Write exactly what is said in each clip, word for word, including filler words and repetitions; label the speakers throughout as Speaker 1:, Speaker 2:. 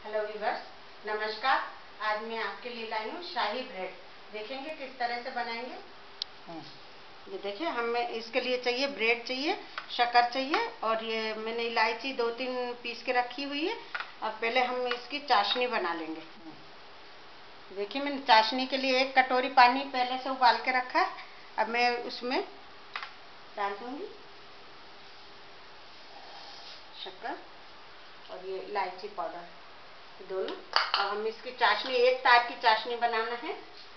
Speaker 1: Hello viewers, नमस्कार। आज मैं आपके लिए लाई हूँ शाही ब्रेड। देखेंगे किस तरह से बनाएंगे। ये देखिए, हमें इसके लिए चाहिए ब्रेड चाहिए, शक्कर चाहिए और ये मैंने इलायची दो तीन पीस के रखी हुई है। अब पहले हम इसकी चाशनी बना लेंगे। देखिए, मैंने चाशनी के लिए एक कटोरी पानी पहले से उबाल के रखा है। अब मैं उसमें डाल दूंगी शक्कर और ये इलायची पाउडर दोनों। और हम इसकी चाशनी, एक तार की चाशनी बनाना है।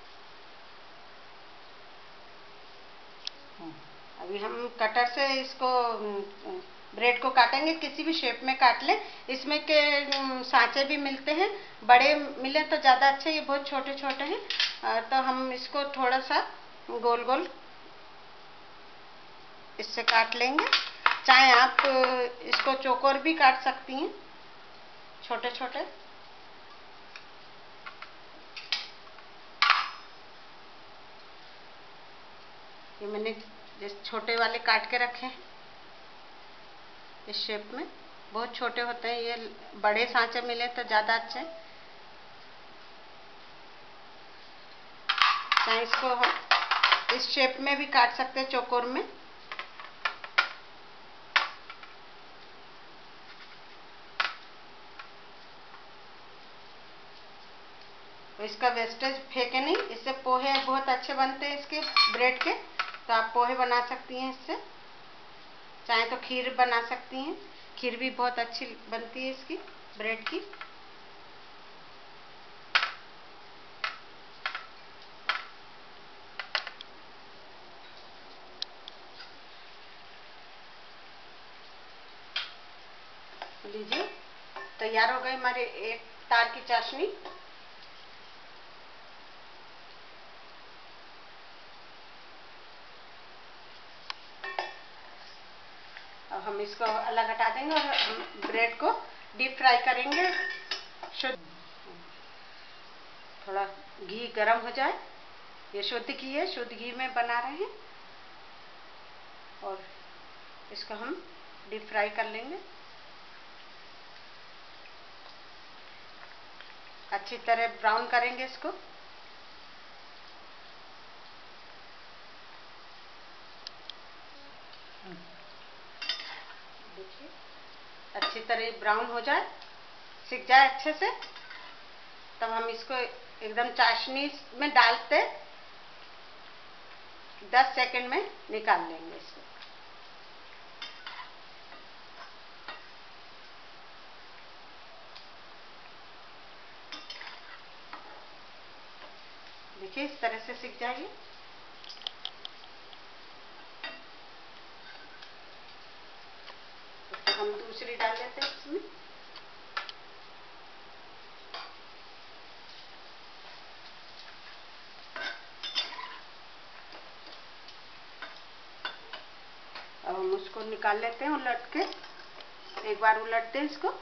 Speaker 1: अभी हम कटर से इसको ब्रेड को काटेंगे, किसी भी शेप में काट लें। इसमें के सांचे भी मिलते हैं, बड़े मिले तो ज़्यादा अच्छे। ये बहुत छोटे छोटे हैं तो हम इसको थोड़ा सा गोल गोल इससे काट लेंगे। चाहे आप इसको चौकोर भी काट सकती हैं, छोटे छोटे। ये मैंने जिस छोटे वाले काट के रखे हैं इस शेप में, बहुत छोटे होते हैं ये। बड़े सांचे मिले तो ज़्यादा अच्छे। चाहे इसको हम इस शेप में भी काट सकते हैं, चौकोर में। तो इसका वेस्टेज फेंके नहीं, इससे पोहे बहुत अच्छे बनते हैं इसके ब्रेड के। तो आप पोहे बना सकती हैं इससे, चाहे तो खीर बना सकती हैं। खीर भी बहुत अच्छी बनती है इसकी ब्रेड की। लीजिए, तैयार हो गई हमारे एक तार की चाशनी। अब हम इसको अलग हटा देंगे और हम ब्रेड को डीप फ्राई करेंगे। शुद्ध थोड़ा घी गरम हो जाए। ये शुद्ध घी है, शुद्ध घी में बना रहे हैं। और इसको हम डीप फ्राई कर लेंगे अच्छी तरह, ब्राउन करेंगे इसको। देखिए, अच्छी तरह ब्राउन हो जाए, सिक जाए अच्छे से, तब हम इसको एकदम चाशनी में डालते दस सेकंड में निकाल लेंगे इसको। देखिए, इस तरह से सिक जाएगी। तो हम दूसरी डाल देते हैं इसमें। अब हम उसको निकाल लेते हैं उलट के। एक बार उलट दें इसको।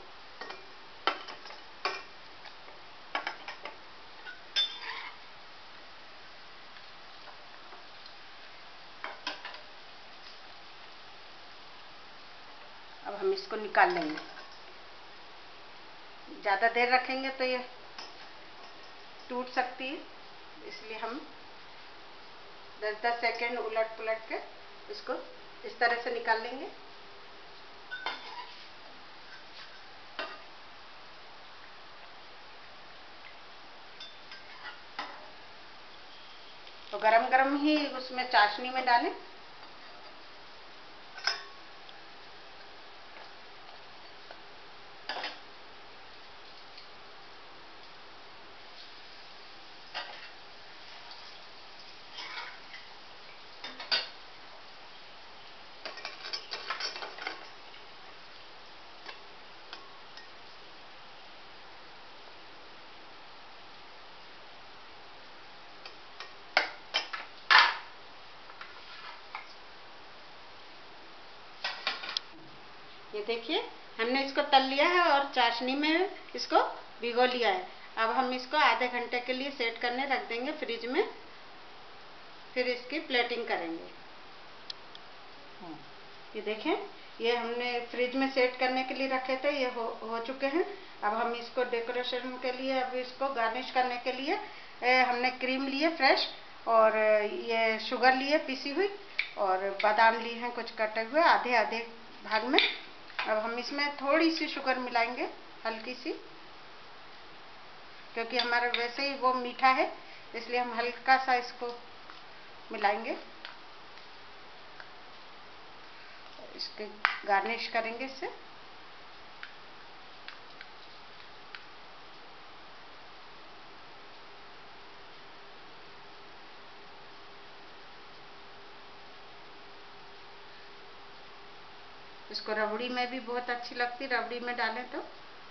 Speaker 1: अब हम इसको निकाल लेंगे। ज़्यादा देर रखेंगे तो ये टूट सकती है, इसलिए हम दस दस सेकेंड उलट पुलट के इसको इस तरह से निकाल लेंगे। तो गरम गरम ही उसमें चाशनी में डालें। ये देखिए, हमने इसको तल लिया है और चाशनी में इसको भिगो लिया है। अब हम इसको आधे घंटे के लिए सेट करने रख देंगे फ्रिज में, फिर इसकी प्लेटिंग करेंगे। ये देखें, ये हमने फ्रिज में सेट करने के लिए रखे थे, ये हो, हो चुके हैं। अब हम इसको डेकोरेशन के लिए, अब इसको गार्निश करने के लिए ए, हमने क्रीम लिए फ्रेश, और ये शुगर लिए पिसी हुई, और बादाम लिए हैं कुछ कटे हुए आधे आधे भाग में। अब हम इसमें थोड़ी सी शुगर मिलाएंगे, हल्की सी, क्योंकि हमारा वैसे ही वो मीठा है, इसलिए हम हल्का सा इसको मिलाएंगे। इसके गार्निश करेंगे इससे। इसको रबड़ी में भी बहुत अच्छी लगती, रबड़ी में डालें तो।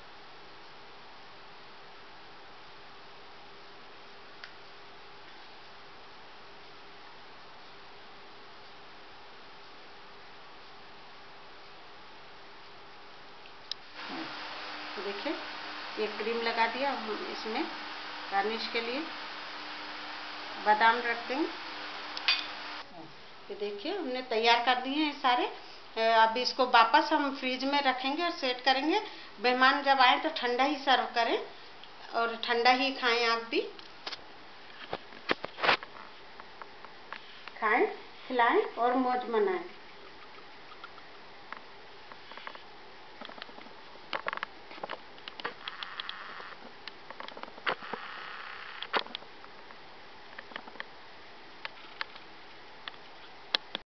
Speaker 1: देखिए ये क्रीम लगा दिया, हम इसमें गार्निश के लिए बादाम रख देंगे। ये देखिए हमने तैयार कर दिए हैं सारे। अब इसको वापस हम फ्रिज में रखेंगे और सेट करेंगे। मेहमान जब आए तो ठंडा ही सर्व करें, और ठंडा ही खाएं, आप भी खाएं, खिलाएं और मौज मनाएं।